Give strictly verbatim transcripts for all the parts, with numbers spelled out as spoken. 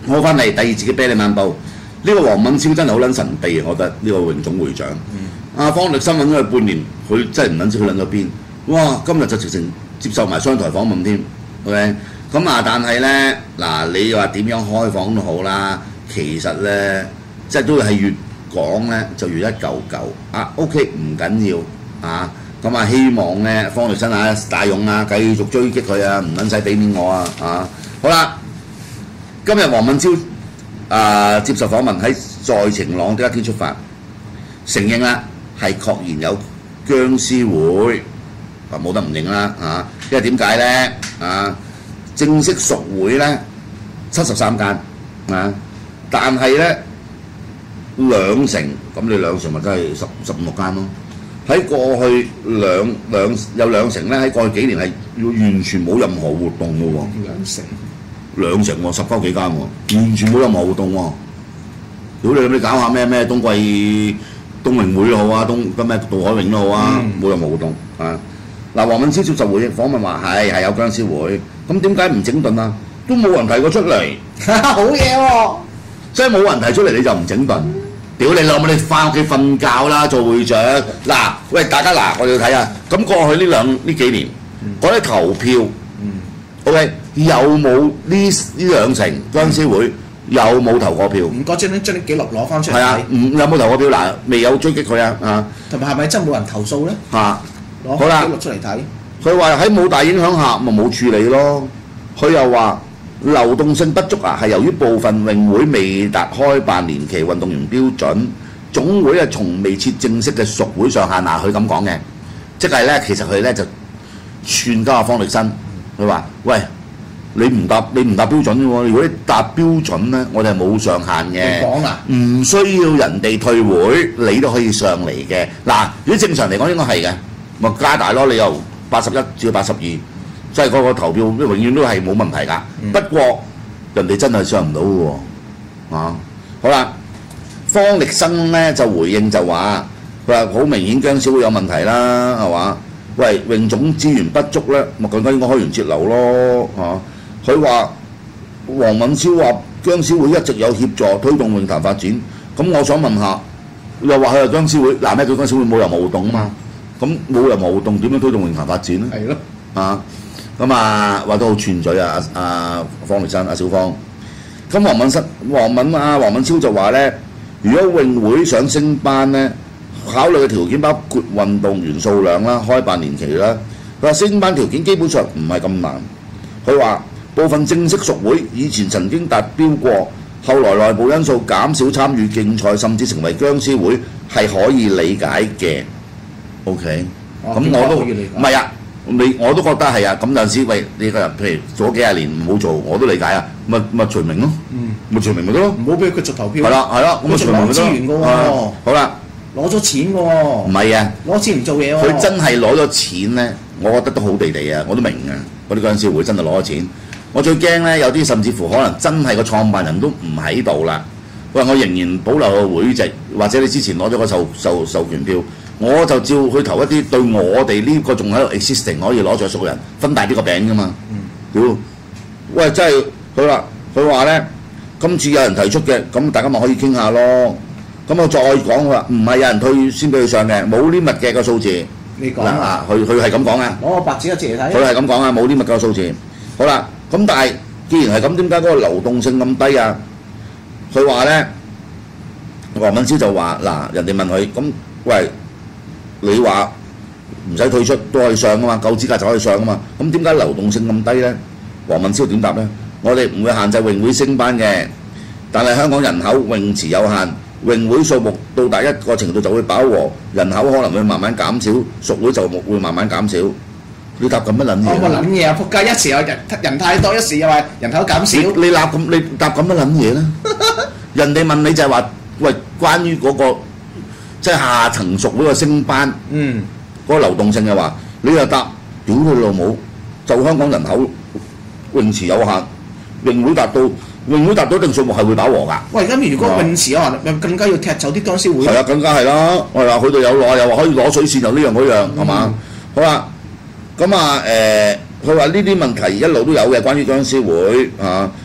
我翻嚟第二節嘅啤梨漫步，呢、這個黃敏超真係好撚神秘啊！我覺得呢個泳總會長，阿、嗯啊、方力申揾咗佢半年，佢真係唔撚知佢撚咗邊。哇！今日就直情接受埋商台訪問添 ，OK？ 咁啊，但係咧嗱，你話點樣開放都好啦，其實咧即係都係越講咧就越一嚿嚿啊 ！OK 唔緊要啊！咁啊，希望咧方力申啊、大勇啊繼續追擊佢啊，唔撚使俾面我啊啊！好啦，今日黃敏超啊接受訪問喺在晴朗的一天出發，承認啦係確然有僵屍會，啊冇得唔認啦啊！因為點解咧啊？正式屬會咧七十三間啊，但係咧兩成咁，你兩成咪真係十十五六間咯。喺過去兩兩有兩成咧，喺過去幾年係完全冇任何活動嘅喎。兩成兩成喎，十鳩幾間喎，完全冇任何活動喎。如果你咁你搞下咩咩冬季冬泳會都好啊，冬咁咩渡海泳都好啊，冇、嗯、任何活動啊。嗱，黃敏超接受回應訪問話係係有僵屍會，咁點解唔整頓啊？都冇人提過出嚟， 好嘢喎！ 即係冇人提出嚟你就唔整頓，屌你老母！你翻屋企瞓覺啦，做會長。嗱，喂大家嗱，我哋要睇下，咁過去呢兩呢幾年嗰啲、嗯、投票、嗯、，OK 有冇呢呢兩成僵屍會、嗯、有冇投過票？ 唔該，將啲將啲記錄攞翻出嚟睇。 係啊，唔有冇投過票？嗱，未有追擊佢啊啊！ 同埋係咪真係冇人投訴咧？ 嚇！ 攞好啦， 記錄出嚟睇。 佢話喺冇大影響下，咪冇處理咯。佢又話流動性不足啊，係由於部分泳會未達開辦年期運動員標準，總會啊從未設正式嘅屬會上限嗱，佢咁講嘅，即係咧其實佢咧就串交阿方力申，佢話：喂，你唔達你唔達標準嘅喎，如果你達標準咧，我哋係冇上限嘅。你講啊，唔需要人哋退會，你都可以上嚟嘅。嗱，如果正常嚟講應該係嘅。咪加大咯！你由八十一至到八十二，即係嗰個投票永遠都係冇問題㗎。嗯、不過人哋真係上唔到嘅喎，啊！好啦，方力申咧就回應就話：佢話好明顯僵屍會有問題啦，係嘛？喂，泳總資源不足咧，咪更加應該開源節流咯，嚇！佢話黃敏超話僵屍會一直有協助推動泳壇發展，咁我想問下，又話佢係僵屍會，嗱咩叫僵屍會冇任何活動啊嘛？咁冇任何活動點樣推動泳壇發展咧？係咯，啊咁啊話都好串嘴啊！阿、啊、方力申、阿小方，咁黃敏申、黃敏啊、黃敏超就話咧，如果泳會想升班咧，考慮嘅條件包括運動員數量啦、開辦年期啦。佢話升班條件基本上唔係咁難。佢話部分正式屬會以前曾經達標過，後來內部因素減少參與競賽，甚至成為僵屍會係可以理解嘅。O.K. 咁、哦、我都唔係啊，你我都覺得係啊。咁有陣時，喂，你個人譬如做咗幾廿年唔好做，我都理解啊。咪咪除名咯，咪除名咪得咯。唔好俾佢續投票。係啦係啦，咁咪除名咪得。資源嘅喎。好啦，攞咗錢嘅喎。唔係啊，攞錢唔做嘢喎。佢真係攞咗錢咧，我覺得都好地地啊，我都明啊。嗰啲僵屍會真係攞咗錢。我最驚咧，有啲甚至乎可能真係個創辦人都唔喺度啦。喂，我仍然保留個會籍，或者你之前攞咗個授授授權票。我就照去投一啲對我哋呢個仲喺度 existing 可以攞著數嘅人分大啲個餅㗎嘛。屌、嗯，喂，真係佢話佢話咧，今次有人提出嘅，咁大家咪可以傾下咯。咁我再講佢話，唔係有人退先俾佢上嘅，冇 limit 嘅個數字。你講啊，佢佢係咁講啊。攞個白紙一字嚟睇。佢係咁講啊，冇 limit 個數字。好啦，咁但係既然係咁，點解嗰個流動性咁低啊？佢話咧，黃敏超就話嗱，人哋問佢咁，喂。你話唔使退出都可以上噶嘛，夠資格就可以上噶嘛。咁點解流動性咁低咧？黃敏超點答咧？我哋唔會限制泳會升班嘅，但係香港人口泳池有限，泳會數目到達一個程度就會飽和，人口可能會慢慢減少，屬會就會慢慢減少。你答咁乜撚嘢？我乜撚嘢啊！仆街，一時又人人太多，一時又話人口減少。你你答咁你答咁乜撚嘢咧？人哋問你就係話，喂，關於嗰個。即係下層屬會個升班，嗯，嗰個流動性嘅話，你又答屌佢老母，就香港人口泳池有限，泳會達到泳會達到一定數目係會飽和㗎。喂，咁如果泳池有限，更加要踢走啲僵屍會。係啊，更加係啦。我話佢哋有攞，又話可以攞水線，又呢樣嗰樣，係嘛？好啦，咁啊誒，佢話呢啲問題一路都有嘅，關於僵屍會啊，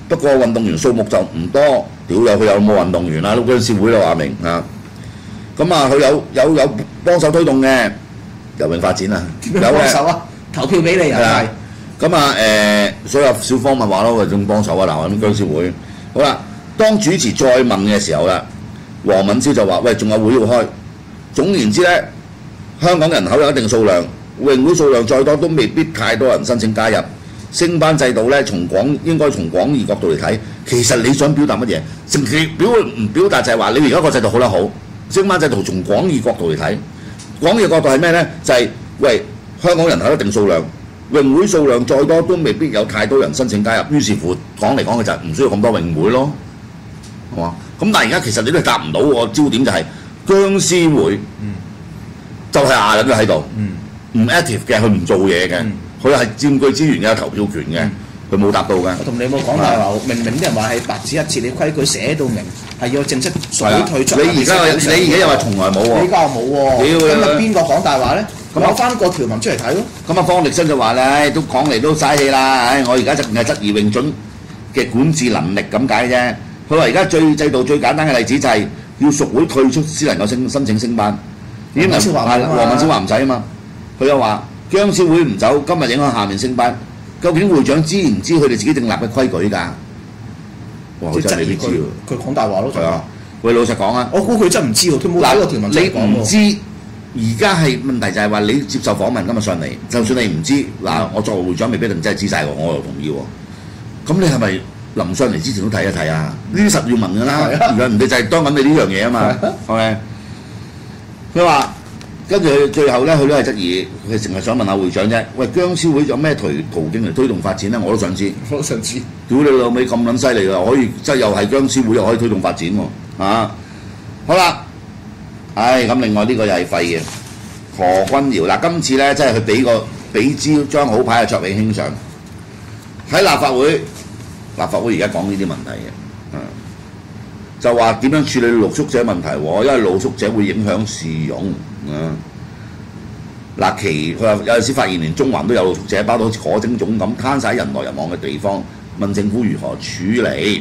不過運動員數目就唔多，屌有佢有冇運動員啦？僵屍會就話明啊。咁啊，佢有有有幫手推動嘅游泳發展啊，有點樣幫手嘅。 啊？投票俾你又係啊係。 咁啊誒，所以有小方咪話咯，喂，仲幫手啊嗱，咁僵屍會。好啦，當主持再問嘅時候啦，黃敏超就話：喂，仲有會要開。總言之咧，香港人口有一定數量，泳會數量再多都未必太多人申請加入。升班制度咧，從廣應該從廣義角度嚟睇，其實你想表達乜嘢？淨係表唔表達就係話你而家個制度好得好。升班制度從廣義角度嚟睇，廣義角度係咩咧？就係、喂，香港人口一定數量，泳會數量再多都未必有太多人申請加入。於是乎講嚟講去就係唔需要咁多泳會咯，係嘛？咁但係而家其實你都係答唔到喎，焦點就係、僵屍會， 嗯、 就係壓緊佢喺度，唔、 嗯、 active 嘅，佢唔做嘢嘅。 嗯佢係佔據資源嘅，有投票權嘅，佢冇答到嘅。 我同你冇講大話，明明啲人話係白紙一節，你規矩寫到明係要正式水退出。 你而家你而家又話從來冇喎， 你而家又冇喎，咁啊邊個講大話咧？攞翻個條文出嚟睇咯。 咁啊，方力申就話咧，都講嚟都嘥氣啦。唉，我而家就淨係質疑泳準嘅管治能力咁解啫。佢話而家最制度最簡單嘅例子就係要屬會退出先能夠申申請升班。已經係黃敏超話唔使啊嘛，佢又話。僵屍會唔走，今日影響下面升班。究竟會長知唔知佢哋自己訂立嘅規矩㗎？哇！真係未必知喎。 佢講大話咯。 係啊，喂，老實講啊， 我估佢真係唔知喎，佢冇睇個條文出嚟講喎。 你唔知，而家係問題就係話你接受訪問今日上嚟，就算你唔知，嗱，我作為會長未必一定真係知晒喎，我又同意喎。咁你係咪臨上嚟之前都睇一睇啊？呢啲實要問㗎啦，而家人哋就係當緊你呢樣嘢啊嘛，係咪？佢話。跟住佢最後咧，佢都係質疑，佢淨係想問下會長啫。喂，僵屍會有咩途途徑嚟推動發展咧？我都想知。 我都想知。 屌你老味咁撚犀利㗎，可以即係又係僵屍會又可以推動發展喎。啊，好啦，唉，咁另外呢個又係廢嘅何君堯嗱，今次咧即係佢俾個俾支張好牌啊，卓永興上喺立法會，立法會而家講呢啲問題嘅，嗯，就話點樣處理露宿者問題喎？因為露宿者會影響市容。啊！嗱，其佢話有陣時發現連中環都有露宿者，包到好似火精種咁攤晒人來人往嘅地方，問政府如何處理？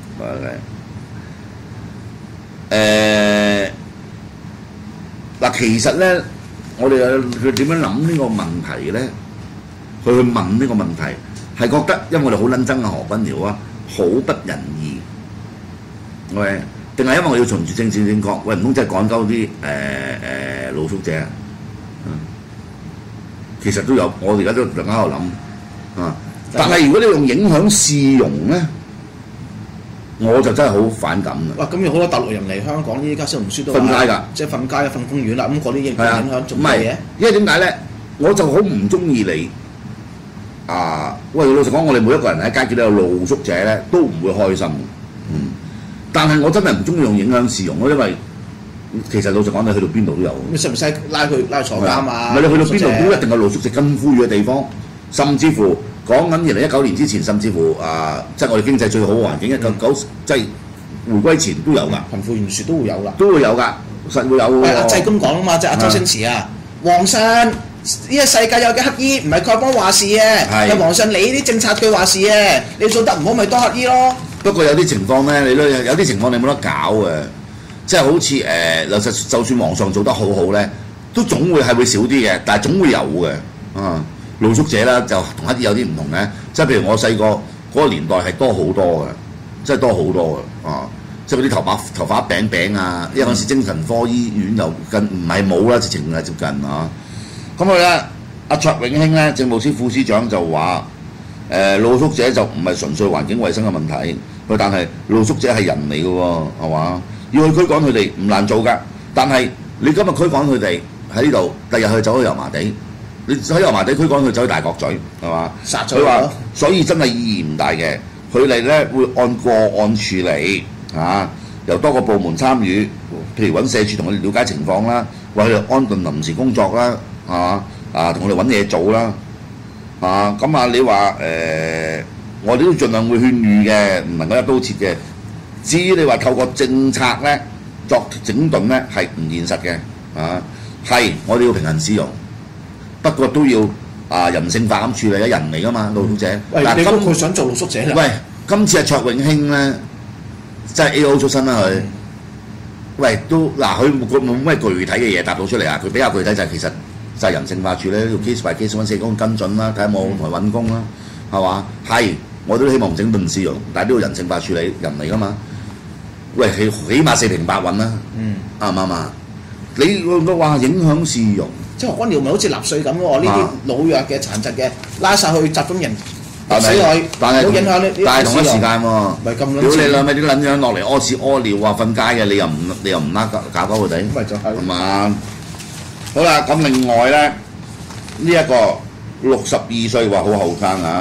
誒嗱，其實咧，我哋佢點樣諗呢個問題咧？佢去問呢個問題係覺得，因為我哋好撚憎啊何君堯啊，好不仁義，喂。定係因為我要循住政治正確？喂，唔通真係趕鳩啲誒誒露宿者啊？嗯，其實都有，我哋而家都大家喺度諗啊。但係如果你用影響市容咧，我就真係好反感嘅。 哇！咁有好多大陸人嚟香港，依家小紅書都瞓街㗎， 即係瞓街啊、瞓公園啦。咁嗰啲影影響做乜嘢？ 因為點解咧？我就好唔中意你啊！喂，老實講，我哋每一個人喺街見到有露宿者咧，都唔會開心。嗯。但係我真係唔中意用影響市容咯，因為其實老實講，你去到邊度都有。 你使唔使拉佢拉坐監啊？ 唔係你去到邊度都一定有露宿者跟呼籲嘅地方，甚至乎講緊二零一九年之前，甚至乎啊，即係我哋經濟最好嘅環境，一九九即係回歸前都有㗎。貧富懸殊都會有㗎，都會有㗎，實會有。係阿濟公講啊嘛，即係阿周星馳啊，皇上呢個世界有嘅乞衣唔係丐幫話事嘅，係皇上你啲政策佢話事嘅，你做得唔好咪多乞衣咯。不過有啲情況咧，你都有啲情況你冇得搞嘅，即係好似誒，就實就算皇上做得好好咧，都總會係會少啲嘅，但係總會有嘅。啊，露宿者啦，就同一啲有啲唔同嘅，即係譬如我細個嗰個年代係多好多嘅，即係多好多嘅啊！即係嗰啲頭髮頭髮餅餅啊，因為嗰時精神科醫院又近唔係冇啦，直情係接近啊。咁佢咧，阿卓永興咧，政務司副司長就話。誒、呃、露宿者就唔係純粹環境衞生嘅問題，佢但係露宿者係人嚟嘅喎，係嘛？要去驅趕佢哋唔難做㗎，但係你今日驅趕佢哋喺呢度，第日去走去油麻地，你喺油麻地驅趕佢走去大角咀，係嘛？殺咗佢話，所以真係意義唔大嘅。佢哋咧會按個案處理嚇、啊，由多個部門參與，譬如揾社署同佢哋了解情況啦，為佢哋安頓臨時工作啦，係嘛？啊，同佢哋揾嘢做啦。啊，咁啊，你話誒、呃，我哋都盡量會勸喻嘅，唔能夠一刀切嘅。至於你話透過政策咧作整頓咧，係唔現實嘅。啊，係我哋要平衡市容，不過都要啊人性化咁處理啊，人嚟噶嘛，露宿者。喂，你估佢想做露宿者啦？喂， 今次阿卓永興咧，真係 A O 出身啦佢。喂，都嗱佢佢冇咩具體嘅嘢答到出嚟啊！佢比較具體就係其實就係人性化處理，要 case by case 揾社工跟進啦，睇下有冇同佢揾工啦，係嘛？係，我都希望整頓市容，但係都要人性化處理，人嚟噶嘛。喂，起起碼四平八穩啦，啱唔啱啊？你個話影響市容， 即係安寮咪好似納粹咁喎？呢啲老弱嘅、殘疾嘅拉晒去集中營。 但係冇影響呢？ 但係同一時間喎， 咪咁撚屌你兩咪啲撚樣落嚟屙屎屙尿啊瞓街嘅，你又唔你又唔拉搞搞鳩佢哋， 咪就係係嘛？好啦，咁另外咧，呢一個六十二歲話好後生啊，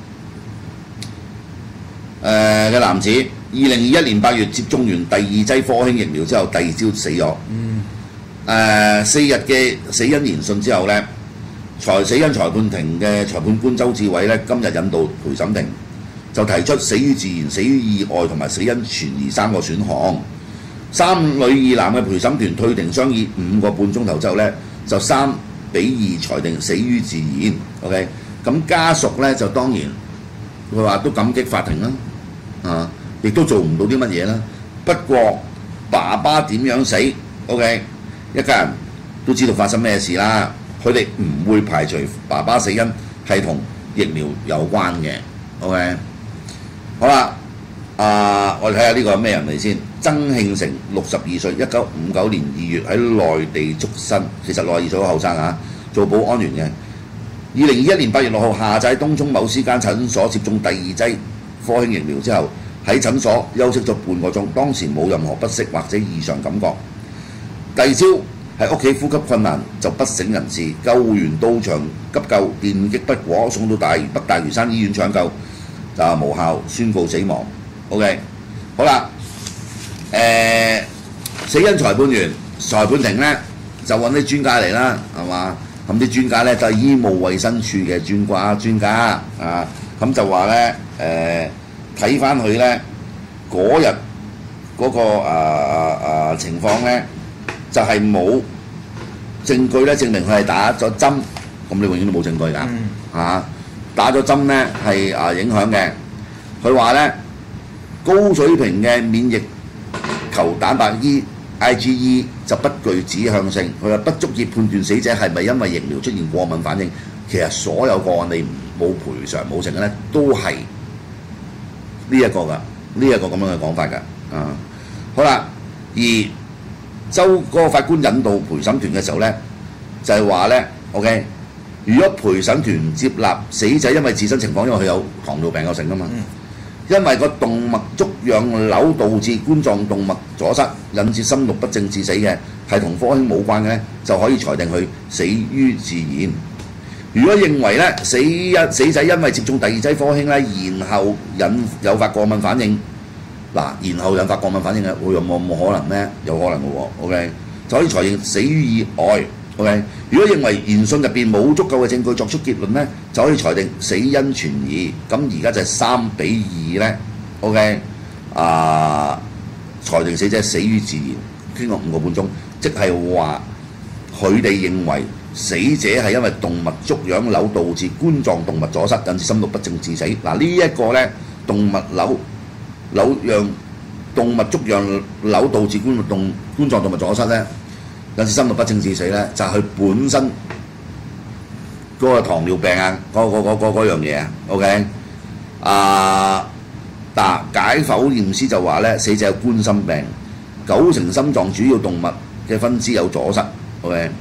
誒嘅男子，二零二一年八月接種完第二劑科興疫苗之後，第二朝死咗。嗯。誒四日嘅死因研訊之後咧。裁死因裁判庭嘅裁判官周志偉咧，今日引導陪審庭就提出死於自然、死於意外同埋死因存疑三個選項。三女二男嘅陪審團退庭商議五個半鐘頭之後咧，就三比二裁定死於自然。OK， 咁家屬咧就當然佢話都感激法庭啦，啊，亦都做唔到啲乜嘢啦。不過爸爸點樣死 ？OK， 一家人都知道發生咩事啦。佢哋唔會排除爸爸死因係同疫苗有關嘅 ，OK？ 好啦，啊，我哋睇下呢個係咩人嚟先？曾慶成六十二歲，一九五九年二月喺內地出生，其實六十二歲好後生啊，做保安員嘅。二零二一年八月六號下晝喺東涌某私間診所接種第二劑科興疫苗之後，喺診所休息咗半個鐘，當時冇任何不適或者異常感覺。第二朝喺屋企呼吸困難就不省人事，救護員到場急救，電擊不果，送到大北大嶼山醫院搶救，就無效宣告死亡。OK， 好啦，誒、呃、死因裁判員裁判庭咧就揾啲專家嚟啦，係嘛？咁啲專家咧就係醫務衛生署嘅專家專家啊，咁就話咧誒睇翻佢咧嗰日嗰個啊啊啊情況咧。就係冇證據咧證明佢係打咗針，咁你永遠都冇證據㗎，嗯啊、打咗針咧係啊影響嘅。佢話咧高水平嘅免疫球蛋白 E I G E 就不具指向性，佢話不足以判斷死者係咪因為疫苗出現過敏反應。其實所有個案你冇賠償冇成嘅咧，都係呢一個㗎，呢、這、一個咁樣嘅講法㗎，啊好啦，而周嗰個法官引導陪審團嘅時候咧，就係話咧 ，OK， 如果陪審團接納死者因為自身情況，因為佢有糖尿病有成噶嘛，嗯、因為個動脈粥樣瘤導致冠狀動脈阻塞，引致心律不正致死嘅，係同科興冇關嘅咧，就可以裁定佢死於自然。如果認為咧死一死者因為接種第二劑科興咧，然後引誘發過敏反應。嗱，然後引發過敏反應嘅，會有冇冇可能咩？有可能嘅喎 ，OK， 就可以裁定死於意外 ，OK。如果認為研訊入邊冇足夠嘅證據作出結論咧，就可以裁定死因存疑。咁而家就係三比二咧 ，OK， 啊，裁定死者死於自然。經過五個半鐘，即係話佢哋認為死者係因為動脈粥樣瘤導致冠狀動脈阻塞，引致心律不正致死。嗱，呢一個咧動脈瘤。瘤樣動脈粥樣瘤導致冠動冠狀動脈阻塞咧，引致心律不正致死咧，就係、是、佢本身嗰個糖尿病啊，嗰嗰嗰嗰嗰樣嘢啊 ，OK， 啊嗱解剖驗師就話咧，死者有冠心病，九成心臟主要動脈嘅分支有阻塞 ，OK，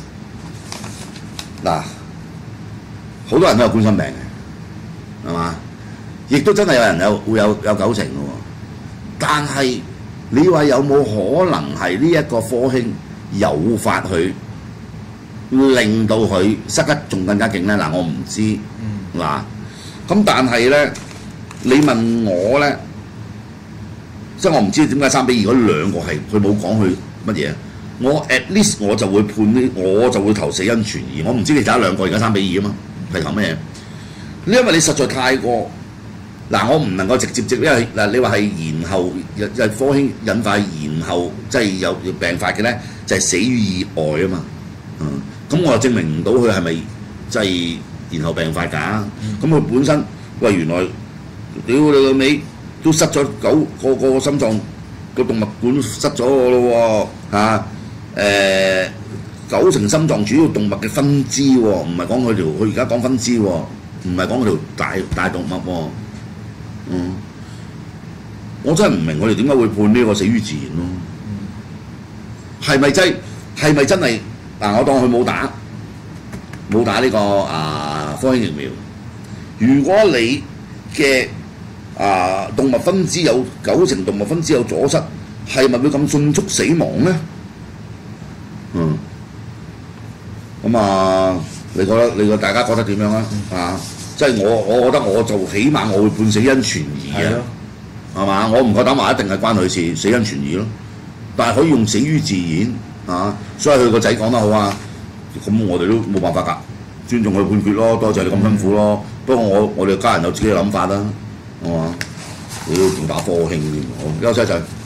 嗱好多人都有冠心病嘅，係嘛？亦都真係有人有會有有九成嘅喎，但係你話有冇可能係呢一個科興誘發佢，令到佢塞得仲更加勁咧？嗱，我唔知，嗱、嗯，咁但係咧，你問我咧，即係我唔知點解三比二嗰兩個係佢冇講佢乜嘢，我 at least 我就會判呢，我就會投死因存疑，我唔知其他兩個而家三比二啊嘛，係投咩嘢？因為你實在太過。嗱，我唔能夠直接直，因為嗱，你話係延後，日日科興引發延後，即係有病發嘅咧，就係、是、死於意外啊嘛。嗯，咁我又證明唔到佢係咪即係延後病發㗎？咁佢、嗯、本身喂原來屌你個尾都塞咗九個個心臟個動脈管都塞咗我咯喎嚇誒九成心臟主要動脈嘅分支喎，唔係講佢條佢而家講分支喎，唔係講佢條大大動脈喎，嗯，我真係唔明佢哋點解會判呢個死於自然咯？係咪真係咪真係嗱？我當佢冇打冇打呢、這個啊科興疫苗，如果你嘅啊動脈分支有九成動脈分支有阻塞，係咪會咁迅速死亡咧？嗯，咁啊，你覺得你個大家覺得點樣啊？啊，即係我我覺得我就起碼我會判死因存疑啊，係嘛？我唔夠膽話一定係關佢事，死因存疑咯。但係可以用死於自然啊，所以佢個仔講得好啊，咁我哋都冇辦法㗎，尊重佢判決咯，多謝你咁辛苦咯。不過我我哋家人有自己嘅諗法啦，係嘛？你都仲打科興添，好休息一陣。